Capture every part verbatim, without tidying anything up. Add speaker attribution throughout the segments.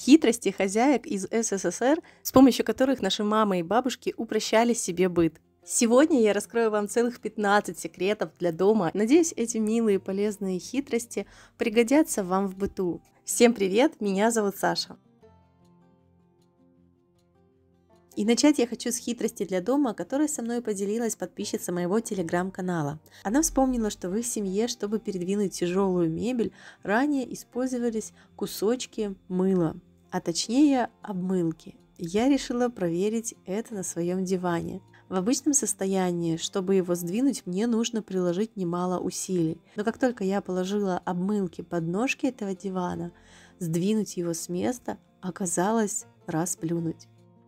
Speaker 1: Хитрости хозяек из эс эс эс эр, с помощью которых наши мамы и бабушки упрощали себе быт. Сегодня я раскрою вам целых пятнадцать секретов для дома. Надеюсь, эти милые и полезные хитрости пригодятся вам в быту. Всем привет, меня зовут Саша. И начать я хочу с хитрости для дома, которой со мной поделилась подписчица моего телеграм-канала. Она вспомнила, что в их семье, чтобы передвинуть тяжелую мебель, ранее использовались кусочки мыла, а точнее обмылки. Я решила проверить это на своем диване. В обычном состоянии, чтобы его сдвинуть, мне нужно приложить немало усилий. Но как только я положила обмылки под ножки этого дивана, сдвинуть его с места оказалось расплюнуть.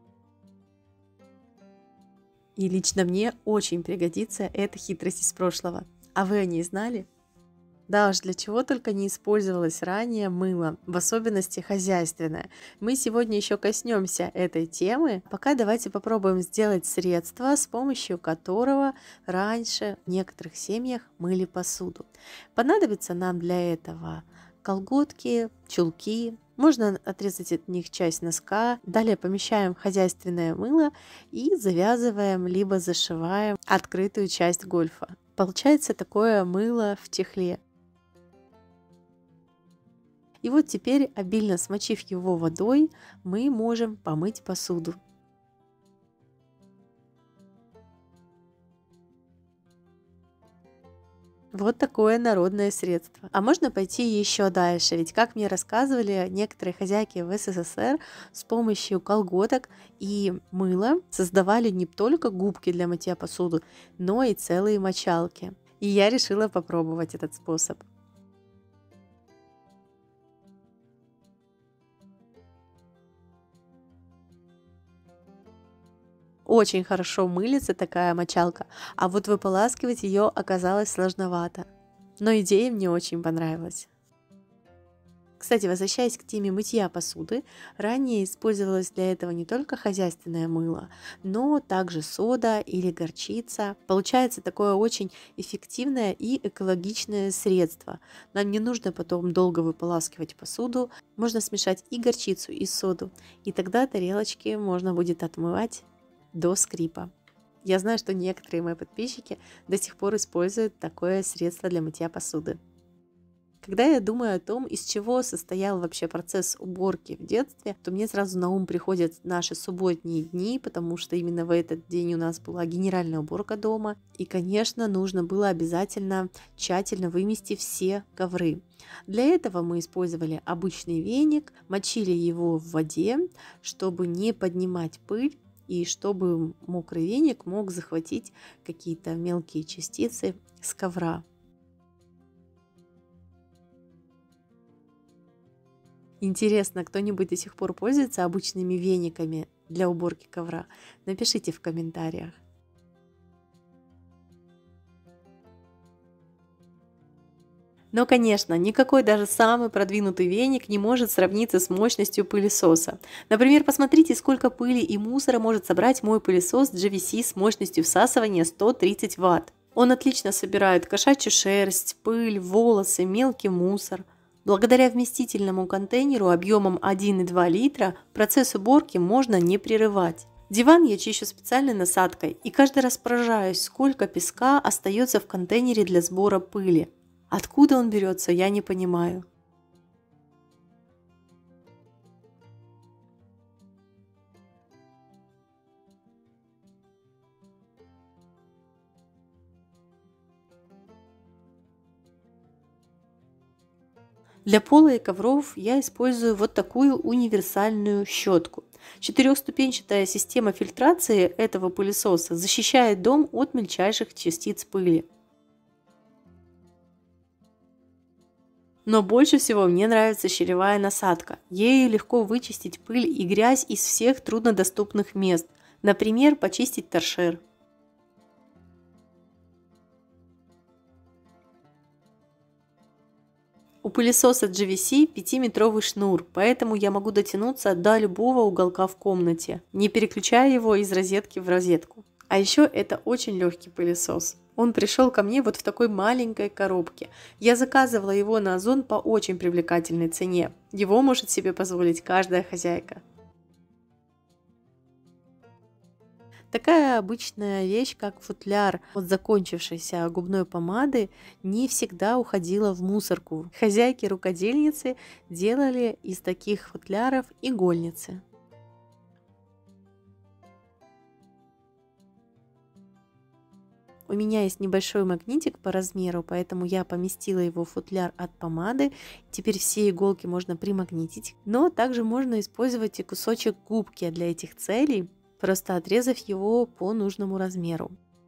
Speaker 1: И лично мне очень пригодится эта хитрость из прошлого. А вы о ней знали? Да уж, для чего только не использовалось ранее мыло, в особенности хозяйственное. Мы сегодня еще коснемся этой темы. Пока давайте попробуем сделать средство, с помощью которого раньше в некоторых семьях мыли посуду. Понадобится нам для этого колготки, чулки. Можно отрезать от них часть носка. Далее помещаем хозяйственное мыло и завязываем либо зашиваем открытую часть гольфа. Получается такое мыло в чехле. И вот теперь, обильно смочив его водой, мы можем помыть посуду. Вот такое народное средство. А можно пойти еще дальше, ведь, как мне рассказывали некоторые хозяйки в эс эс эс эр, с помощью колготок и мыла создавали не только губки для мытья посуды, но и целые мочалки. И я решила попробовать этот способ. Очень хорошо мылится такая мочалка, а вот выполаскивать ее оказалось сложновато. Но идея мне очень понравилась. Кстати, возвращаясь к теме мытья посуды, ранее использовалось для этого не только хозяйственное мыло, но также сода или горчица. Получается такое очень эффективное и экологичное средство. Нам не нужно потом долго выполаскивать посуду, можно смешать и горчицу, и соду, и тогда тарелочки можно будет отмывать до скрипа. Я знаю, что некоторые мои подписчики до сих пор используют такое средство для мытья посуды. Когда я думаю о том, из чего состоял вообще процесс уборки в детстве, то мне сразу на ум приходят наши субботние дни, потому что именно в этот день у нас была генеральная уборка дома. И, конечно, нужно было обязательно тщательно вымести все ковры. Для этого мы использовали обычный веник, мочили его в воде, чтобы не поднимать пыль, и чтобы мокрый веник мог захватить какие-то мелкие частицы с ковра. Интересно, кто-нибудь до сих пор пользуется обычными вениками для уборки ковра? Напишите в комментариях. Но, конечно, никакой даже самый продвинутый веник не может сравниться с мощностью пылесоса. Например, посмотрите, сколько пыли и мусора может собрать мой пылесос джи ви си с мощностью всасывания сто тридцать ватт. Он отлично собирает кошачью шерсть, пыль, волосы, мелкий мусор. Благодаря вместительному контейнеру объемом один и два литра процесс уборки можно не прерывать. Диван я чищу специальной насадкой и каждый раз поражаюсь, сколько песка остается в контейнере для сбора пыли. Откуда он берется, я не понимаю. Для пола и ковров я использую вот такую универсальную щетку. Четырехступенчатая система фильтрации этого пылесоса защищает дом от мельчайших частиц пыли. Но больше всего мне нравится щелевая насадка. Ею легко вычистить пыль и грязь из всех труднодоступных мест. Например, почистить торшер. У пылесоса джи ви си пятиметровый шнур, поэтому я могу дотянуться до любого уголка в комнате, не переключая его из розетки в розетку. А еще это очень легкий пылесос. Он пришел ко мне вот в такой маленькой коробке. Я заказывала его на Озон по очень привлекательной цене. Его может себе позволить каждая хозяйка. Такая обычная вещь, как футляр от закончившейся губной помады, не всегда уходила в мусорку. Хозяйки-рукодельницы делали из таких футляров игольницы. У меня есть небольшой магнитик по размеру, поэтому я поместила его в футляр от помады. Теперь все иголки можно примагнитить, но также можно использовать и кусочек губки для этих целей, просто отрезав его по нужному размеру.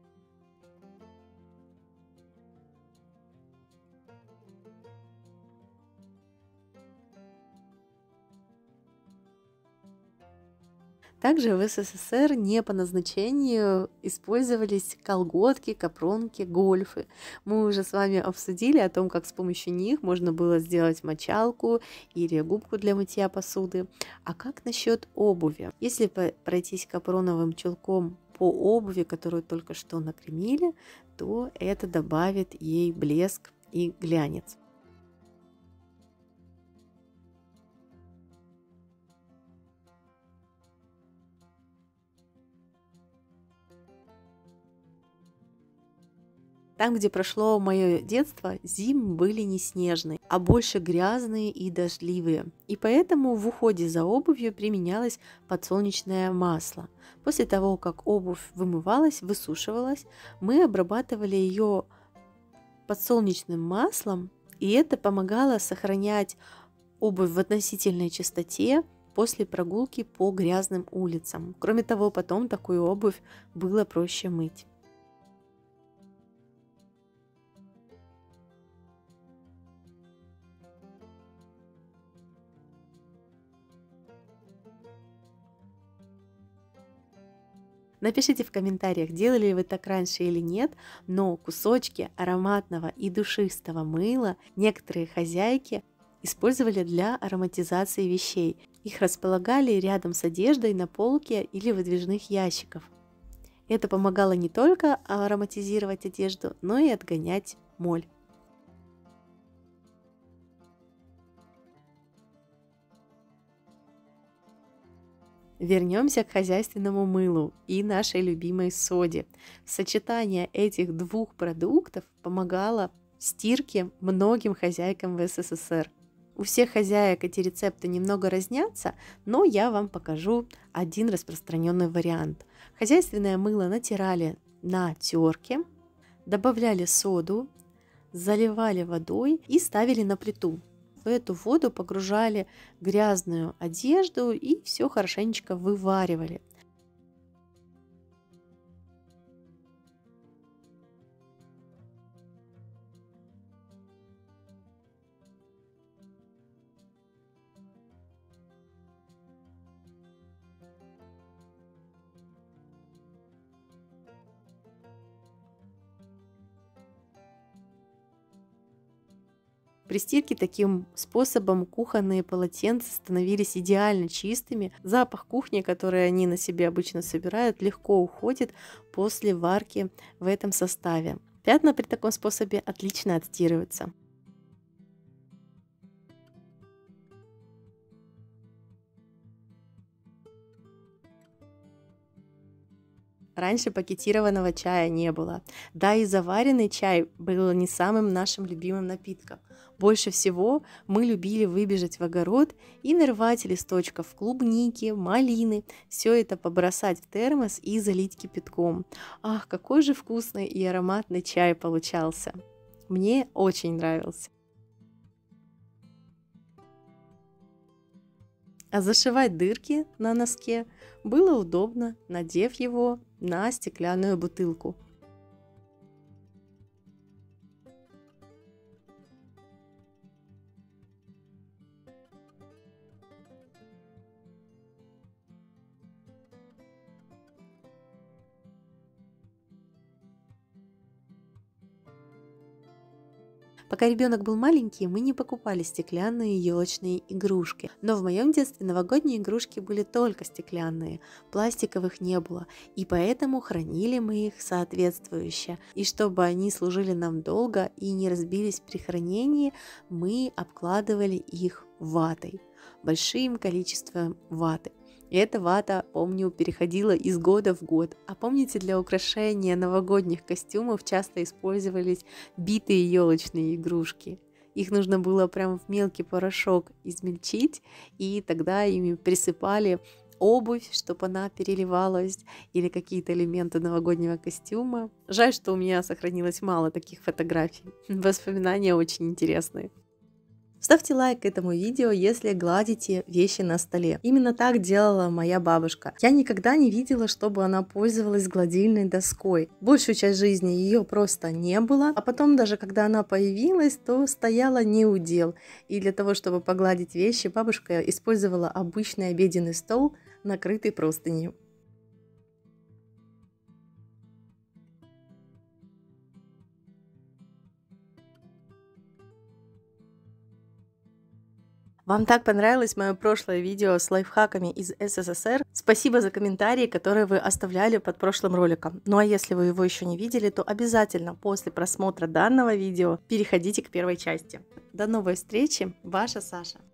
Speaker 1: Также в СССР не по назначению использовались колготки, капронки, гольфы. Мы уже с вами обсудили о том, как с помощью них можно было сделать мочалку или губку для мытья посуды. А как насчет обуви? Если пройтись капроновым чулком по обуви, которую только что накремили, то это добавит ей блеск и глянец. Там, где прошло мое детство, зимы были не снежные, а больше грязные и дождливые. И поэтому в уходе за обувью применялось подсолнечное масло. После того, как обувь вымывалась, высушивалась, мы обрабатывали ее подсолнечным маслом, и это помогало сохранять обувь в относительной чистоте после прогулки по грязным улицам. Кроме того, потом такую обувь было проще мыть. Напишите в комментариях, делали ли вы так раньше или нет, но кусочки ароматного и душистого мыла некоторые хозяйки использовали для ароматизации вещей. Их располагали рядом с одеждой на полке или выдвижных ящиках. Это помогало не только ароматизировать одежду, но и отгонять моль. Вернемся к хозяйственному мылу и нашей любимой соде. Сочетание этих двух продуктов помогало в стирке многим хозяйкам в СССР. У всех хозяек эти рецепты немного разнятся, но я вам покажу один распространенный вариант. Хозяйственное мыло натирали на терке, добавляли соду, заливали водой и ставили на плиту. В эту воду погружали грязную одежду и все хорошенечко вываривали. При стирке таким способом кухонные полотенца становились идеально чистыми. Запах кухни, который они на себе обычно собирают, легко уходит после варки в этом составе. Пятна при таком способе отлично отстирываются. Раньше пакетированного чая не было. Да и заваренный чай был не самым нашим любимым напитком. Больше всего мы любили выбежать в огород и нарвать листочков клубники, малины, все это побросать в термос и залить кипятком. Ах, какой же вкусный и ароматный чай получался! Мне очень нравился. А зашивать дырки на носке было удобно, надев его на стеклянную бутылку. Пока ребенок был маленький, мы не покупали стеклянные елочные игрушки. Но в моем детстве новогодние игрушки были только стеклянные, пластиковых не было, и поэтому хранили мы их соответствующе. И чтобы они служили нам долго и не разбились при хранении, мы обкладывали их ватой, большим количеством ваты. И эта вата, помню, переходила из года в год. А помните, для украшения новогодних костюмов часто использовались битые елочные игрушки. Их нужно было прям в мелкий порошок измельчить, и тогда ими присыпали обувь, чтобы она переливалась, или какие-то элементы новогоднего костюма. Жаль, что у меня сохранилось мало таких фотографий. Воспоминания очень интересные. Ставьте лайк этому видео, если гладите вещи на столе. Именно так делала моя бабушка. Я никогда не видела, чтобы она пользовалась гладильной доской. Большую часть жизни ее просто не было, а потом даже когда она появилась, то стояла неудел. И для того, чтобы погладить вещи, бабушка использовала обычный обеденный стол, накрытый простынью. Вам так понравилось мое прошлое видео с лайфхаками из эс эс эс эр? Спасибо за комментарии, которые вы оставляли под прошлым роликом. Ну а если вы его еще не видели, то обязательно после просмотра данного видео переходите к первой части. До новой встречи, ваша Саша.